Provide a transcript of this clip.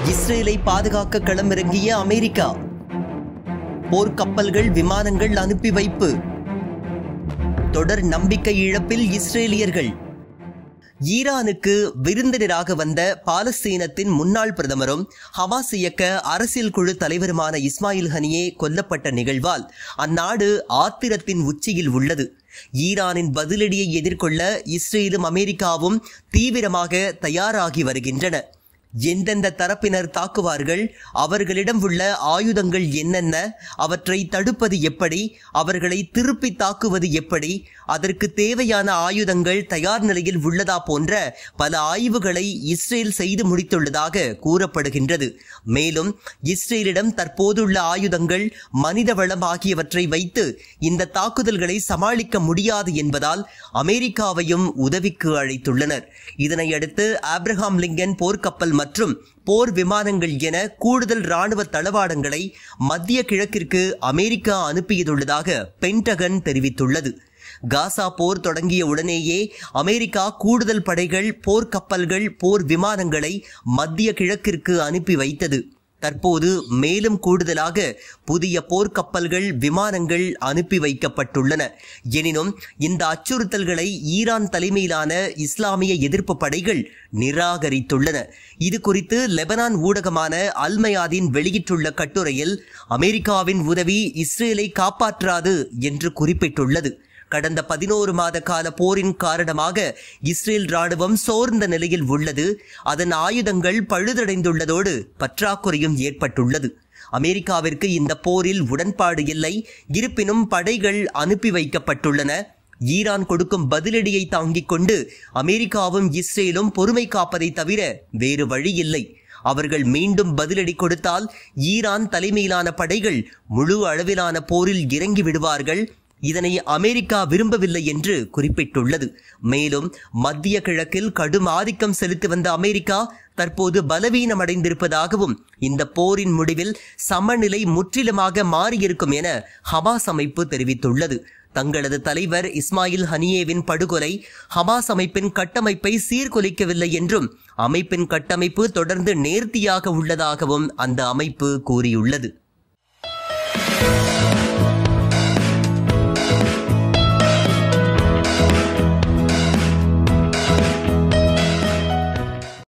இஸ்ரேலை பாதுகாக்க களமிறங்கிய அமெரிக்கா. போர்க்கப்பல்கள் விமானங்கள் அனுப்பி வைப்பு. தொடர் நம்பிக்கை இழப்பில் இஸ்ரேலியர்கள். ஈரானுக்கு விருந்தினராக வந்த பாலஸ்தீனத்தின் முன்னாள் பிரதமரும் ஹமாஸ் இயக்க அரசியல் குழு தலைவருமான இஸ்மாயில் ஹனியே கொல்லப்பட்ட நிகழ்வால் அந்நாடு ஆத்திரத்தின் உச்சியில் உள்ளது. ஈரானின் பதிலடியை எதிர்கொள்ள இஸ்ரேலும் அமெரிக்காவும் தீவிரமாக தயாராகி வருகின்றன. எந்தெந்த தரப்பினர் தாக்குவார்கள், அவர்களிடம் உள்ள ஆயுதங்கள் என்னென்ன, அவற்றை தடுப்பது எப்படி, அவர்களை திருப்பி தாக்குவது எப்படி, அதற்கு தேவையான ஆயுதங்கள் தயார் நிலையில் உள்ளதா போன்ற பல ஆய்வுகளை இஸ்ரேல் செய்து முடித்துள்ளதாக கூறப்படுகின்றது. மேலும் இஸ்ரேலிடம் தற்போதுள்ள ஆயுதங்கள், மனித வளம் ஆகியவற்றை வைத்து இந்த தாக்குதல்களை சமாளிக்க முடியாது என்பதால் அமெரிக்காவையும் உதவிக்கு அழைத்துள்ளனர். இதனையடுத்து ஆப்ரஹாம் லிங்கன் போர்க்கப்பல் மற்றும் போர் விமானங்கள் என கூடுதல் ராணுவ தளவாடங்களை மத்திய கிழக்கிற்கு அமெரிக்கா அனுப்பியதுள்ளதாக பென்டகன் தெரிவித்துள்ளது. காசா போர் தொடங்கிய உடனேயே அமெரிக்கா கூடுதல் படைகள், போர்க்கப்பல்கள், போர் விமானங்களை மத்திய கிழக்கிற்கு அனுப்பி வைத்தது. தற்போது மேலும் கூடுதலாக புதிய போர்க்கப்பல்கள், விமானங்கள் அனுப்பி வைக்கப்பட்டுள்ளன. எனினும் இந்த அச்சுறுத்தல்களை ஈரான் தலைமையிலான இஸ்லாமிய எதிர்ப்பு படைகள் நிராகரித்துள்ளன. இது குறித்து லெபனான் ஊடகமான அல்மயாதீன் வெளியிட்டுள்ள கட்டுரையில் அமெரிக்காவின் உதவி இஸ்ரேலை காப்பாற்றாது என்று குறிப்பிட்டுள்ளது. கடந்த 11 மாத கால போரின் காரணமாக இஸ்ரேல் ராணுவம் சோர்ந்த நிலையில் உள்ளது. அதன் ஆயுதங்கள் பழுதடைந்துள்ளதோடு பற்றாக்குறையும் ஏற்பட்டுள்ளது. அமெரிக்காவிற்கு இந்த போரில் உடன்பாடு இல்லை. இருப்பினும் படைகள் அனுப்பி வைக்கப்பட்டுள்ளன. ஈரான் கொடுக்கும் பதிலடியை தாங்கிக் கொண்டு அமெரிக்காவும் இஸ்ரேலும் பொறுமை காப்பதை தவிர வேறு வழி இல்லை. அவர்கள் மீண்டும் பதிலடி கொடுத்தால் ஈரான் தலைமையிலான படைகள் முழு அளவிலான போரில் இறங்கி விடுவார்கள். இதனை அமெரிக்கா விரும்பவில்லை என்று குறிப்பிட்டுள்ளது. மேலும் மத்திய கிழக்கில் கடும் ஆதிக்கம் செலுத்தி வந்த அமெரிக்கா தற்போது பலவீனமடைந்திருப்பதாகவும் இந்த போரின் முடிவில் சமநிலை முற்றிலுமாக மாறியிருக்கும் என ஹமாஸ் அமைப்பு தெரிவித்துள்ளது. தங்களது தலைவர் இஸ்மாயில் ஹனியேவின் படுகொலை ஹமாஸ் அமைப்பின் கட்டமைப்பை சீர்குலைக்கவில்லை என்றும் அமைப்பின் கட்டமைப்பு தொடர்ந்து நேர்த்தியாக உள்ளதாகவும் அந்த அமைப்பு கூறியுள்ளது.